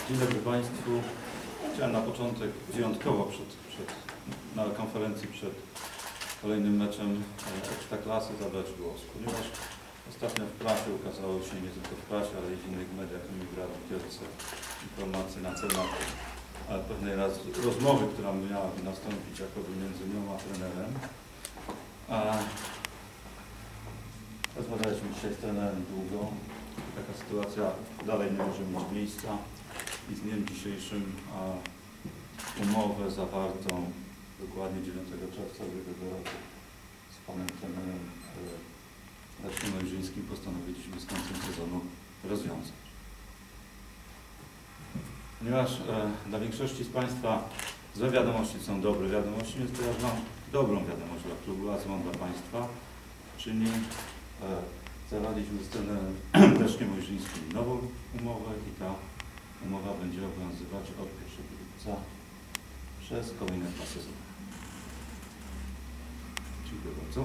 Dzień dobry Państwu. Chciałem na początek wyjątkowo na konferencji przed kolejnym meczem Ekstraklasy zabrać głos, ponieważ ostatnio w prasie ukazało się, nie tylko w prasie, ale i w innych mediach, wielce informacje na temat pewnej rozmowy, która miałaby nastąpić jakoby między mną a trenerem. Rozmawialiśmy dzisiaj z trenerem długo. Taka sytuacja dalej nie może mieć miejsca i z dniem dzisiejszym umowę zawartą dokładnie 9 czerwca ubiegłego roku z panem trenerem Leszkiem Mojżyńskim postanowiliśmy z końcem sezonu rozwiązać. Ponieważ dla większości z Państwa złe wiadomości są dobre wiadomości, więc teraz mam dobrą wiadomość dla klubu, a złą dla Państwa, czyli zawarliśmy z trenerem Leszkiem Mojżyńskim nową umowę i ta umowa będzie obowiązywać od 1 lipca przez kolejne 2 sezony. Dziękuję bardzo.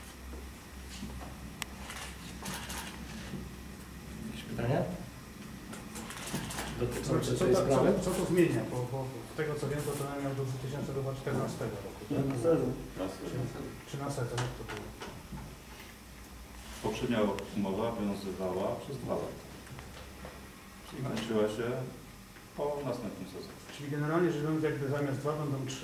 Jakieś pytania? Dotyczące tej sprawy? Co to zmienia? Bo z tego co wiem, to trener miał do 2014 roku. Czy na sezon to było? Poprzednia umowa obowiązywała przez 2 lata. Czyli kończyła się po następnym sezonie. Czyli generalnie rzecz biorąc, jakby zamiast 2 będą 3.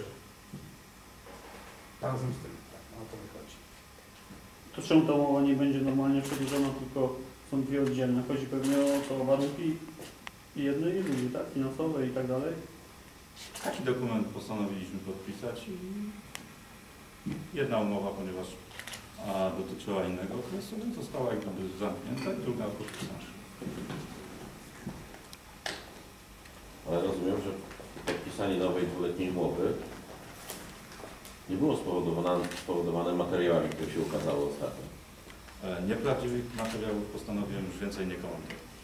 Razem z tym, tak, o to mi chodzi. To czemu ta umowa nie będzie normalnie przedłużona, tylko są dwie oddzielne? Chodzi pewnie o to warunki i jedne i drugie, tak? Finansowe i tak dalej. Taki dokument postanowiliśmy podpisać i jedna umowa, ponieważ dotyczyła innego okresu, więc została jakby zamknięta i druga podpisana. Ale rozumiem, że podpisanie nowej 2-letniej umowy nie było spowodowane materiałami, które się ukazały ostatnio. Nieprawdziwych materiałów postanowiłem już więcej nie komentować.